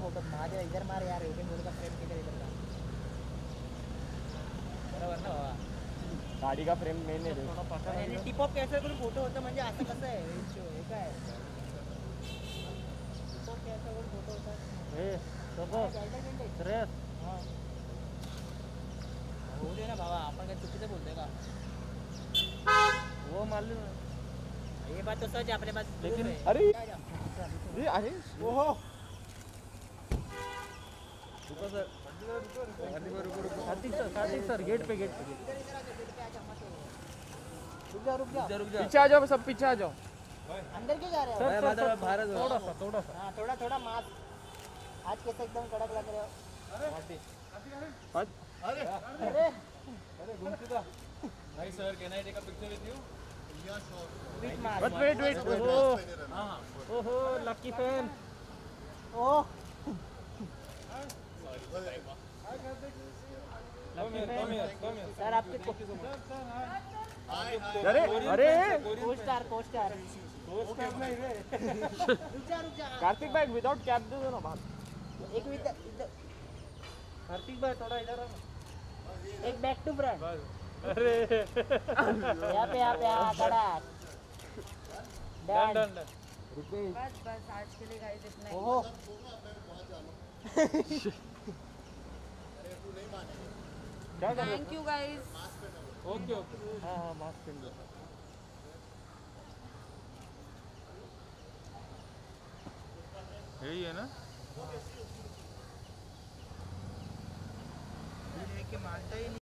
Photo मार इधर मार यार एडिटिंग मोड का फ्रेम किधर इधर का बरोबर ना बाबा गाडी का फ्रेम मेन आहे रे आणि टिप ऑफ कॅन्सल करून फोटो होतं म्हणजे असं कसं आहे हे काय टिप ऑफ कॅन्सल करून फोटो होता हे सगळं श्रेयस हां होऊ दे ना बाबा आपण काय चुकीचं बोलतोय का वो मारली ये बात तो सच है अपने पास लेकिन है। अरे ये अरे ओहो रुको सर कार्तिक सर गेट पे रुक जा पीछे आ जाओ सब पीछे आ जाओ अंदर क्यों जा रहे हो सर भारत थोड़ा सा हाँ थोड़ा मास्क आज कैसे एकदम कड़क लग रहे हो अरे अरे गुमचुदा Hi sir, can I take a picture with you? Yeah, sure. With mask but wait ओहो lucky fan oh Come here. Sir आपके अरे अरे को स्टार रुक जा कार्तिक भाई विदाउट कैप दे दो ना बात एक मिनट कार्तिक भाई थोड़ा इधर आ एक बैक टू फ्रंट अरे यहाँ पे खड़ा डन बस आज के लिए गाइस इतना ही ओहो क्या कर रहे थैंक यू गाइस Okay. हो हाँ मास्क पहन लो यही है ना? मारता ही नहीं